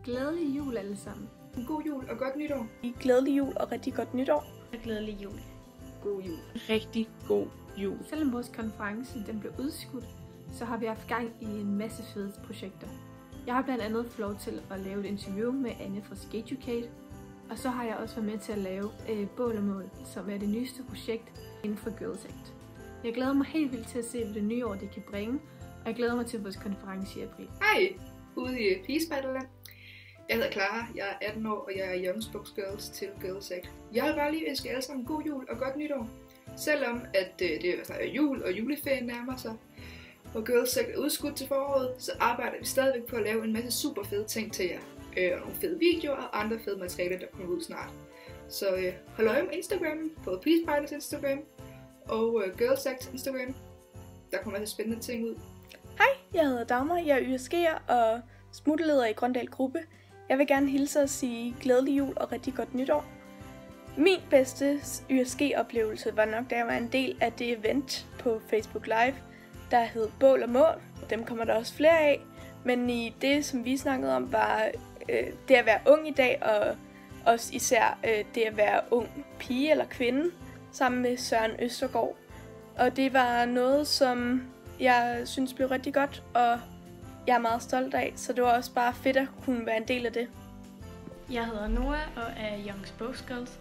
Glædelig jul alle sammen. God jul og godt nytår. Glædelig jul og rigtig godt nytår. Glædelig jul. God jul. Rigtig god jul. Selvom vores konference den blev udskudt, så har vi haft gang i en masse fede projekter. Jeg har blandt andet fået lov til at lave et interview med Anja fra Skateducate, og så har jeg også været med til at lave Bål og Mål, som er det nyeste projekt inden for Girls Act. Jeg glæder mig helt vildt til at se, hvad det nye år det kan bringe, og jeg glæder mig til vores konference i april. Hej, ude i Pigespejderland. Jeg hedder Clara, jeg er 18 år, og jeg er Young Spokes Girls til Girls Act. Jeg vil bare lige ønske alle sammen god jul og godt nytår. Selvom at det er jul og juleferien nærmer sig, og Girls Act er udskudt til foråret, så arbejder vi stadigvæk på at lave en masse super fede ting til jer. Og nogle fede videoer og andre fede materialer, der kommer ud snart. Så hold øje med Instagram, både Peacespider's Instagram og Girls Act Instagram. Der kommer masser spændende ting ud. Hej, jeg hedder Dagmar, jeg er YSG'er og smutleder i Grøndal Gruppe. Jeg vil gerne hilse og sige glædelig jul og rigtig godt nytår. Min bedste YSG-oplevelse var nok, da jeg var en del af det event på Facebook Live, der hed Bål og Mål. Dem kommer der også flere af, men i det, som vi snakkede om, var det at være ung i dag, og også især det at være ung pige eller kvinde, sammen med Søren Østergaard. Og det var noget, som jeg synes blev rigtig godt, og jeg er meget stolt af, så det var også bare fedt at kunne være en del af det. Jeg hedder Noah og er Young Spokes Girls.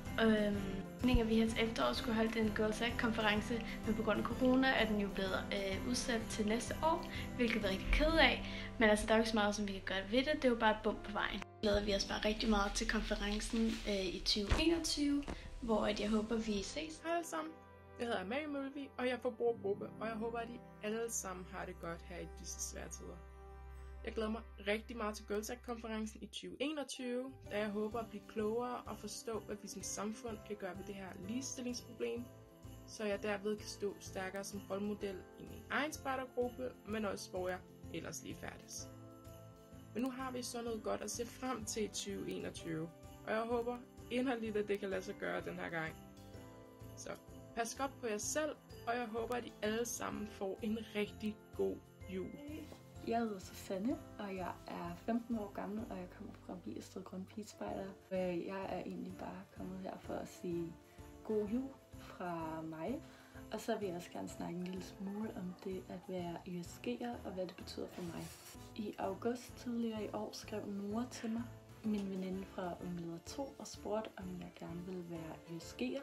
Vi her til efteråret skulle holde en Girls Act-konference, men på grund af corona er den jo blevet udsat til næste år, hvilket vi er rigtig ked af. Men altså, der er jo ikke så meget, som vi kan gøre ved det. Det er jo bare et bump på vejen. Glæder vi os bare rigtig meget til konferencen i 2021, hvor jeg håber, vi ses. Hej alle sammen. Jeg hedder Amalie Mølvig, og jeg er forbrugergruppe, og jeg håber, at I alle sammen har det godt her i disse svære tider. Jeg glæder mig rigtig meget til Girls Act-konferencen i 2021, da jeg håber at blive klogere og forstå, hvad vi som samfund kan gøre ved det her ligestillingsproblem, så jeg derved kan stå stærkere som rollemodel i min egen spejdergruppe, men også hvor jeg ellers lige færdes. Men nu har vi så noget godt at se frem til i 2021, og jeg håber inderligt, at det kan lade sig gøre den her gang. Så pas godt på jer selv, og jeg håber, at I alle sammen får en rigtig god jul. Jeg hedder Susanne, og jeg er 15 år gammel, og jeg kommer fra Vigersted Grøn Pigespejder. Jeg er egentlig bare kommet her for at sige god jul fra mig. Og så vil jeg også gerne snakke en lille smule om det at være YSG'er og hvad det betyder for mig. I august tidligere i år skrev Nora til mig, min veninde fra Ungleder 2, og spurgte, om jeg gerne ville være YSG'er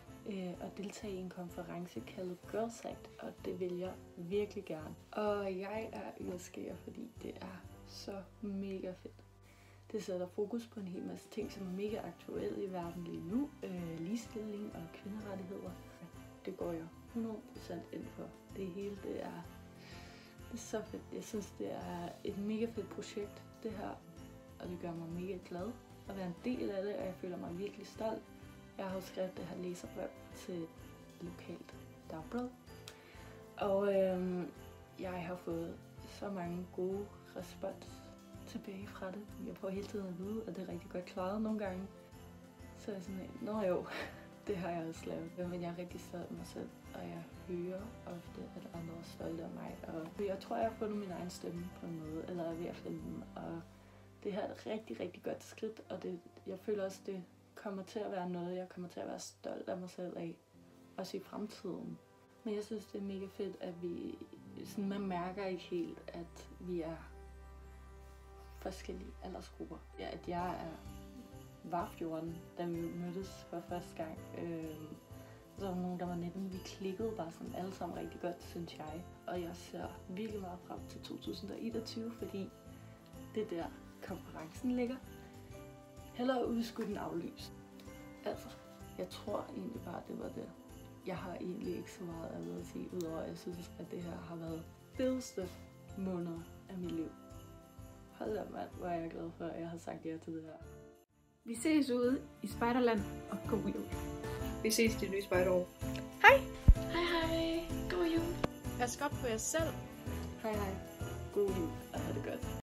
og deltage i en konference kaldet Girls Act, og det vil jeg virkelig gerne. Og jeg er YSG'er, fordi det er så mega fedt. Det sætter fokus på en hel masse ting, som er mega aktuelle i verden lige nu. Ligestilling og kvinderettigheder. Det går jeg 100% ind for. Det hele, det er så fedt. Jeg synes, det er et mega fedt projekt, det her. Og det gør mig mega glad at være en del af det, og jeg føler mig virkelig stolt. Jeg har også skrevet det her læserbrev til et lokalt dagblad. Og jeg har fået så mange gode respons tilbage fra det. Jeg får hele tiden at vide, at det er rigtig godt klaret nogle gange. Så er jeg sådan, nå jo, det har jeg også lavet. Men jeg er rigtig stolt af mig selv, og jeg hører ofte, at andre er stolte af mig. Og jeg tror, jeg har fundet min egen stemme på en måde, eller er ved at finde den. Og det her er et rigtig, rigtig godt skridt, og jeg føler også, det kommer til at være noget, jeg kommer til at være stolt af mig selv af, også i fremtiden. Men jeg synes, det er mega fedt, at man mærker ikke helt, at vi er forskellige aldersgrupper. Ja, at jeg var 14, da vi mødtes for første gang. Så var der nogen, der var 19. Vi klikkede bare sådan alle sammen rigtig godt, synes jeg. Og jeg ser virkelig meget frem til 2021, fordi det er der konferencen ligger. Hellere udskudt end aflyst. Altså, jeg tror egentlig bare, det var det. Jeg har egentlig ikke så meget at sige, udover at jeg synes, at det her har været fedeste måneder af mit liv. Hold da mand, hvor er jeg glad for, at jeg har sagt ja til det her. Vi ses ude i Spejderland, og god jul. Vi ses i det nye spejderår. Hej! Hej hej! God jul! Pas godt på jer selv. Hej hej. God jul, og have det godt.